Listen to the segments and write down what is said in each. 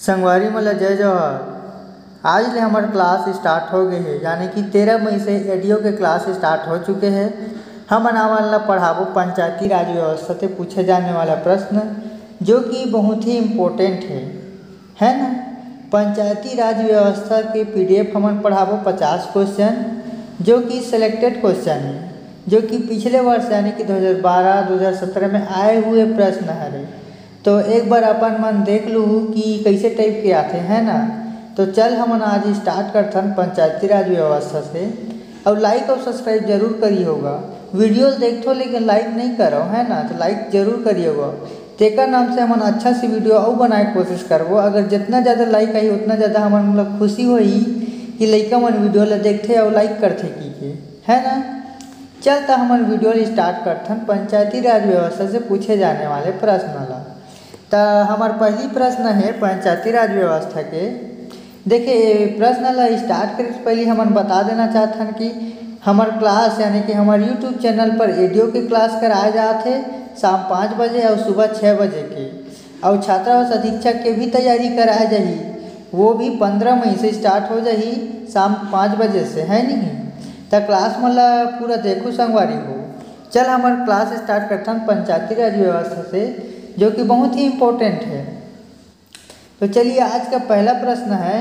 संगवारी मला जय जवाहर। आज ले हमार क्लास स्टार्ट हो गए है, यानी कि 13 मई से एडीओ के क्लास स्टार्ट हो चुके हैं। हम अनावल पढ़ाबो पंचायती राज व्यवस्था से पूछे जाने वाला प्रश्न, जो कि बहुत ही इम्पोर्टेंट है ना। पंचायती राज व्यवस्था के PDF हम पढ़ाबो 50 क्वेश्चन, जो कि सिलेक्टेड क्वेश्चन है, जो कि पिछले वर्ष यानी कि 2012-2017 में आए हुए प्रश्न है। तो एक बार अपन मन देख लूँ कि कैसे टाइप के आते हैं ना। तो चल हम आज स्टार्ट करथन पंचायती राज व्यवस्था से। और लाइक और सब्सक्राइब जरूर करी होगा। वीडियो देखो लेकिन लाइक नहीं करो है ना, तो लाइक जरूर करिए होगा। तेकर नाम से हम अच्छा सी वीडियो और बनाए कोशिश करबो। अगर जितना ज़्यादा लाइक आई उतना ज़्यादा हमारे मतलब खुशी होई कि लइका मन वीडियो ला देखते और लाइक करते की है ना। चलता हमारे वीडियो स्टार्ट करथन पंचायती राज व्यवस्था से पूछे जाने वाले प्रश्न ला। तो हमार पहली प्रश्न है पंचायती राज व्यवस्था के। देखिए प्रश्न ला स्टार्ट करे से पहले हम बता देना चाहते हैं कि हमार क्लास यानी कि हमारे YouTube चैनल पर एडीओ के क्लास कराए जाते शाम 5 बजे और सुबह 6 बजे के। और छात्रावास अधीक्षक के भी तैयारी कराए जाही, वो भी 15 मई से स्टार्ट हो जाही शाम 5 बजे से, है नहीं। तो क्लास मतलब पूरा देखो संगवारी हो। चल हमारे क्लास स्टार्ट करता हूँ पंचायती राज व्यवस्था से, जो कि बहुत ही इम्पोर्टेंट है। तो चलिए आज का पहला प्रश्न है।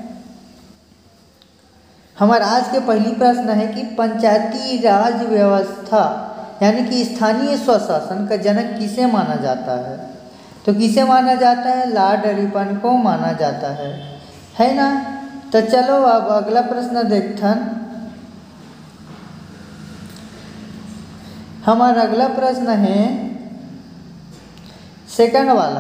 हमारा आज के पहली प्रश्न है कि पंचायती राज व्यवस्था यानी कि स्थानीय स्वशासन का जनक किसे माना जाता है। तो किसे माना जाता है? लॉर्ड रिपन को माना जाता है ना। तो चलो अब अगला प्रश्न देखथन। हमारा अगला प्रश्न है सेकंड वाला।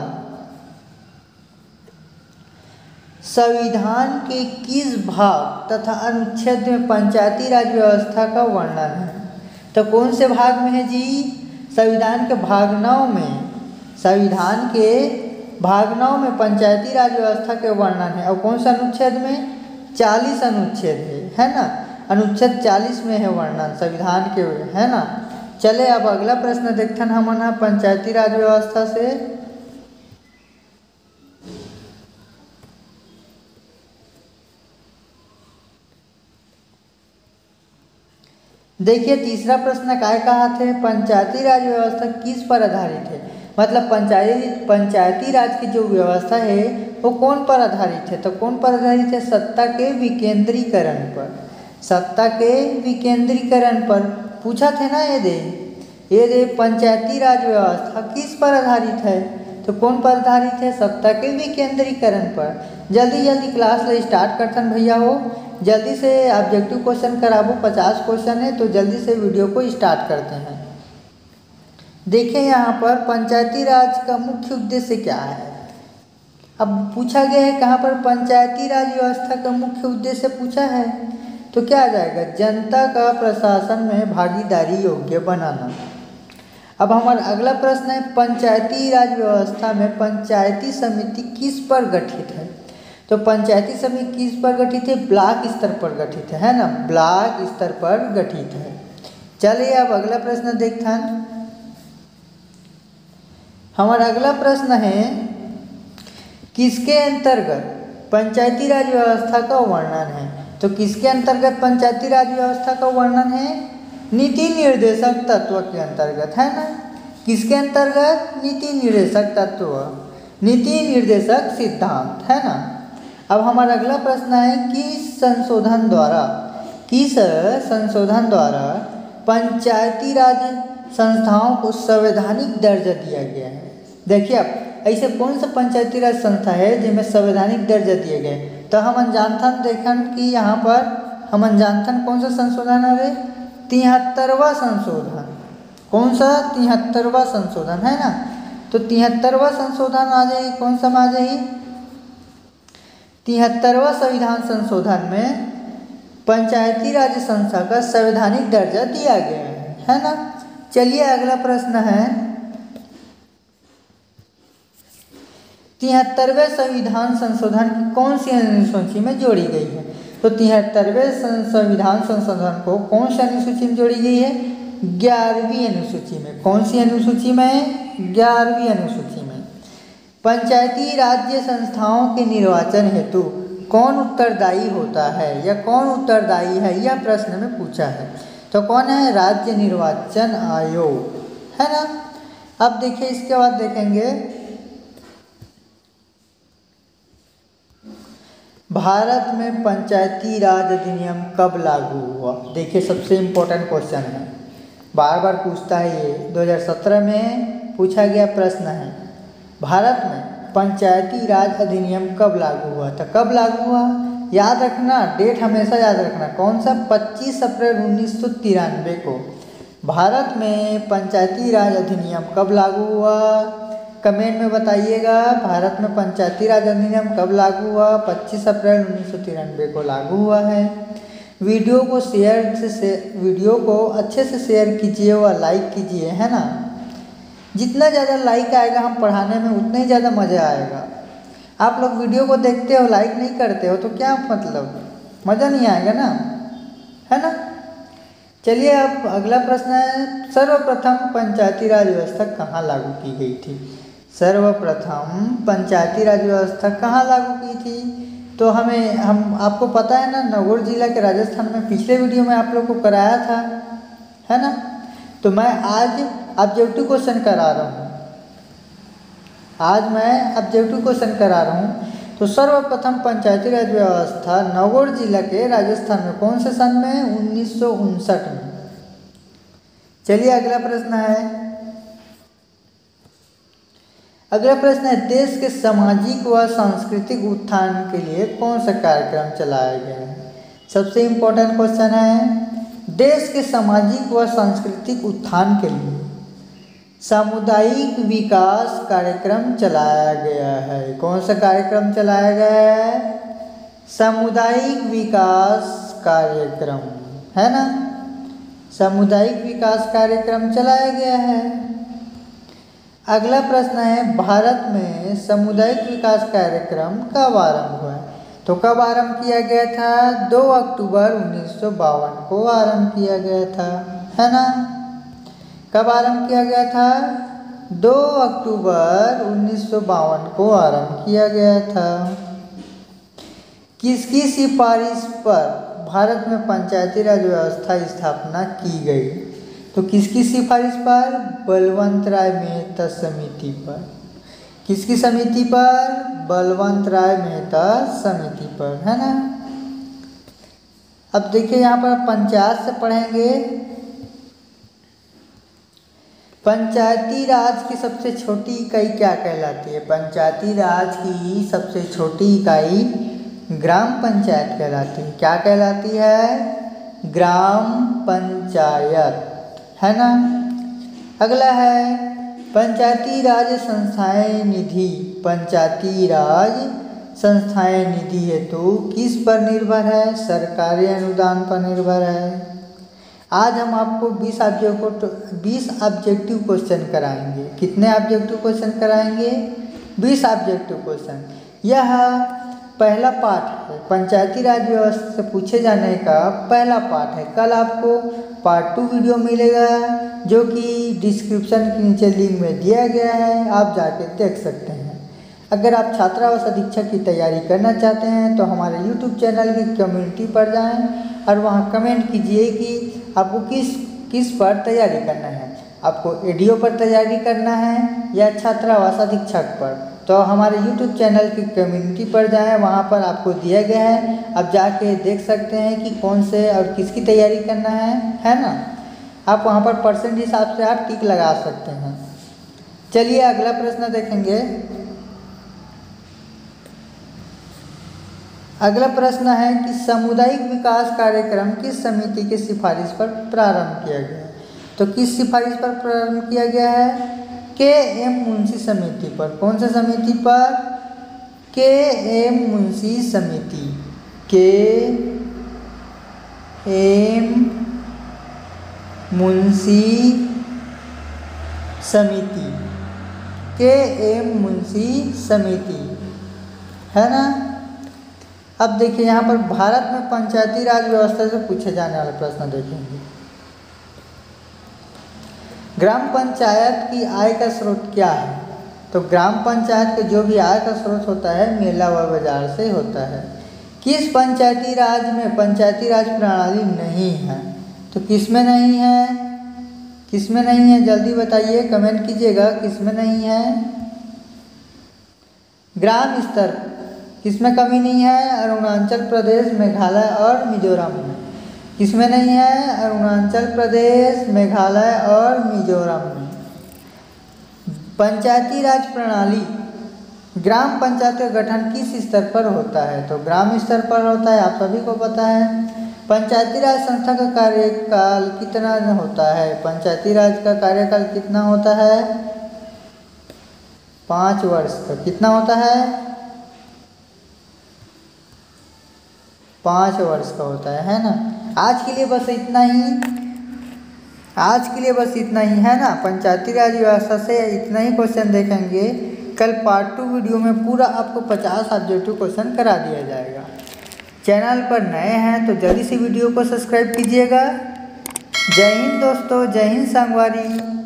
संविधान के किस भाग तथा अनुच्छेद में पंचायती राज व्यवस्था का वर्णन है? तो कौन से भाग में है जी? संविधान के भाग 9 में। संविधान के भाग 9 में पंचायती राज व्यवस्था के वर्णन है। और कौन सा अनुच्छेद में? 40 अनुच्छेद है ना। अनुच्छेद 40 में है वर्णन संविधान के, है ना। चले अब अगला प्रश्न देखते हैं हम पंचायती राज व्यवस्था से। देखिए तीसरा प्रश्न काय कहा थे? पंचायती राज व्यवस्था किस पर आधारित है? मतलब पंचायती राज की जो व्यवस्था है वो कौन पर आधारित है? तो कौन पर आधारित है? सत्ता के विकेंद्रीकरण पर। सत्ता के विकेंद्रीकरण पर पूछा थे ना। ये दे पंचायती राज व्यवस्था किस पर आधारित है? तो कौन पर आधारित है? सत्ता के विकेंद्रीकरण पर। जल्दी क्लास ले स्टार्ट करथन भैया हो। जल्दी से ऑब्जेक्टिव क्वेश्चन कराबो, 50 क्वेश्चन है, तो जल्दी से वीडियो को स्टार्ट करते हैं। देखिए यहाँ पर पंचायती राज का मुख्य उद्देश्य क्या है। अब पूछा गया है कहाँ पर पंचायती राज व्यवस्था का मुख्य उद्देश्य पूछा है, तो क्या आ जाएगा? जनता का प्रशासन में भागीदारी योग्य बनाना। अब हमारा अगला प्रश्न है पंचायती राज व्यवस्था में पंचायती समिति किस पर गठित है? तो पंचायती समिति किस पर गठित है? ब्लॉक स्तर पर गठित है ना। ब्लॉक स्तर पर गठित है। चलिए अब अगला प्रश्न देखते हैं। हमारा अगला प्रश्न है किसके अंतर्गत पंचायती राज व्यवस्था का वर्णन है? तो किसके अंतर्गत पंचायती राज व्यवस्था का वर्णन है? नीति निर्देशक तत्व के अंतर्गत, है ना। किसके अंतर्गत? नीति निर्देशक तत्व, नीति निर्देशक सिद्धांत, है ना। अब हमारा अगला प्रश्न है किस संशोधन द्वारा पंचायती राज संस्थाओं को संवैधानिक दर्जा दिया गया है? देखिए अब ऐसे कौन सा पंचायती राज संस्था है जिनमें संवैधानिक दर्जा दिए गए? तो हम जानथन देखन कि यहाँ पर हम जानथन कौन सा संशोधन है? 73वां संशोधन। कौन सा? 73वां संशोधन, है ना। तो 73वां संशोधन आ जाएगी, कौन सा आ जाएगी? 73वां संविधान संशोधन में पंचायती राज संस्था का संवैधानिक दर्जा दिया गया है ना। चलिए अगला प्रश्न है 73वें संविधान संशोधन की कौन सी अनुसूची में जोड़ी गई है? तो 73वें संविधान संशोधन को कौन सी अनुसूची में जोड़ी गई है? 11वीं अनुसूची में। कौन सी अनुसूची में? 11वीं अनुसूची में। पंचायती राज्य संस्थाओं के निर्वाचन हेतु कौन उत्तरदायी होता है या कौन उत्तरदायी है, यह प्रश्न में पूछा है। तो कौन है? राज्य निर्वाचन आयोग, है ना। अब देखिए इसके बाद देखेंगे भारत में पंचायती राज अधिनियम कब लागू हुआ। देखिए सबसे इम्पोर्टेंट क्वेश्चन है, बार बार पूछता है ये, 2017 में पूछा गया प्रश्न है। भारत में पंचायती राज अधिनियम कब लागू हुआ। तो कब लागू हुआ, याद रखना, डेट हमेशा याद रखना। कौन सा? 25 अप्रैल 1993 को भारत में पंचायती राज अधिनियम कब लागू हुआ। कमेंट में बताइएगा, भारत में पंचायती राज अधिनियम कब लागू हुआ। 25 अप्रैल 1993 को लागू हुआ है। वीडियो को अच्छे से शेयर कीजिए व लाइक कीजिए, है ना। जितना ज़्यादा लाइक आएगा हम पढ़ाने में उतना ही ज़्यादा मज़ा आएगा। आप लोग वीडियो को देखते हो, लाइक नहीं करते हो तो क्या मतलब, मज़ा नहीं आएगा ना, है ना। चलिए अब अगला प्रश्न है, सर्वप्रथम पंचायती राज व्यवस्था कहाँ लागू की गई थी। सर्वप्रथम पंचायती राज व्यवस्था कहाँ लागू की थी। तो हम आपको पता है ना, नगौर जिला के राजस्थान में पिछले वीडियो में आप लोग को कराया था, है ना। तो मैं आज ऑब्जेक्टिव क्वेश्चन करा रहा हूँ, तो सर्वप्रथम पंचायती राज व्यवस्था नगौर जिला के राजस्थान में कौन से सन में? 1959 में। चलिए अगला प्रश्न है, देश के सामाजिक व सांस्कृतिक उत्थान के लिए कौन सा कार्यक्रम चलाया गया है। सबसे इम्पोर्टेंट क्वेश्चन है, देश के सामाजिक व सांस्कृतिक उत्थान के लिए सामुदायिक विकास कार्यक्रम चलाया गया है। कौन सा कार्यक्रम चलाया गया है? सामुदायिक विकास कार्यक्रम, है ना। सामुदायिक विकास कार्यक्रम चलाया गया है। अगला प्रश्न है, भारत में सामुदायिक विकास कार्यक्रम कब आरंभ हुआ। तो कब आरंभ किया गया था? 2 अक्टूबर 1952 को आरंभ किया गया था, है ना। कब आरंभ किया गया था? 2 अक्टूबर 1952 को आरंभ किया गया था। किसकी सिफारिश पर भारत में पंचायती राज व्यवस्था स्थापना की गई। तो किसकी सिफारिश पर? बलवंत राय मेहता समिति पर। किसकी समिति पर? बलवंत राय मेहता समिति पर, है ना। अब देखिए यहाँ पर पंचायत से पढ़ेंगे, पंचायती राज की सबसे छोटी इकाई क्या कहलाती है। पंचायती राज की सबसे छोटी इकाई ग्राम पंचायत कहलाती है। क्या कहलाती है? ग्राम पंचायत, है ना। अगला है, पंचायती राज संस्थाएं निधि। पंचायती राज संस्थाएं निधि हेतु किस पर निर्भर है? सरकारी अनुदान पर निर्भर है। आज हम आपको 20 ऑब्जेक्टिव क्वेश्चन कराएंगे। कितने ऑब्जेक्टिव क्वेश्चन कराएंगे? 20 ऑब्जेक्टिव क्वेश्चन। यह पहला पार्ट है, पंचायती राज व्यवस्था से पूछे जाने का पहला पार्ट है। कल आपको पार्ट 2 वीडियो मिलेगा जो कि डिस्क्रिप्शन के नीचे लिंक में दिया गया है, आप जाके देख सकते हैं। अगर आप छात्रावास अधीक्षक की तैयारी करना चाहते हैं तो हमारे YouTube चैनल की कम्युनिटी पर जाएं और वहां कमेंट कीजिए कि आपको किस पर तैयारी करना है। आपको एडीओ पर तैयारी करना है या छात्रावास अधीक्षक पर। तो हमारे YouTube चैनल की कम्युनिटी पर जाएं, वहां पर आपको दिया गया है, आप जाके देख सकते हैं कि कौन से और किसकी तैयारी करना है ना। आप वहां पर परसेंट हिसाब से आप टिक लगा सकते हैं। चलिए अगला प्रश्न देखेंगे। अगला प्रश्न है कि सामुदायिक विकास कार्यक्रम किस समिति की सिफारिश पर प्रारंभ किया गया। तो किस सिफारिश पर प्रारंभ किया गया है? के.एम. मुंशी समिति पर। कौन सी समिति पर? के.एम. मुंशी समिति। के.एम. मुंशी समिति। के.एम. मुंशी समिति, है ना। अब देखिए यहाँ पर भारत में पंचायती राज व्यवस्था से पूछे जाने वाले प्रश्न देखेंगे। ग्राम पंचायत की आय का स्रोत क्या है? तो ग्राम पंचायत के जो भी आय का स्रोत होता है मेला व बाजार से होता है। किस पंचायती राज में पंचायती राज प्रणाली नहीं है? तो किस में नहीं है? किस में नहीं है जल्दी बताइए, कमेंट कीजिएगा किस में नहीं है। ग्राम स्तर किस में कमी नहीं है? अरुणाचल प्रदेश, मेघालय और मिजोरम में। किस में नहीं है? अरुणाचल प्रदेश, मेघालय और मिजोरम में। पंचायती राज प्रणाली, ग्राम पंचायत का गठन किस स्तर पर होता है? तो ग्राम स्तर पर होता है, आप सभी को पता है। पंचायती राज संस्था का कार्यकाल कितना होता है? पंचायती राज का कार्यकाल कितना होता है? 5 वर्ष का। कितना होता है? 5 वर्ष का होता है ना। आज के लिए बस इतना ही, आज के लिए बस इतना ही है ना। पंचायती राज व्यवस्था से इतना ही क्वेश्चन देखेंगे। कल पार्ट 2 वीडियो में पूरा आपको 50 ऑब्जेक्टिव क्वेश्चन करा दिया जाएगा। चैनल पर नए हैं तो जल्दी से वीडियो को सब्सक्राइब कीजिएगा। जय हिंद दोस्तों, जय हिंद संगवारी।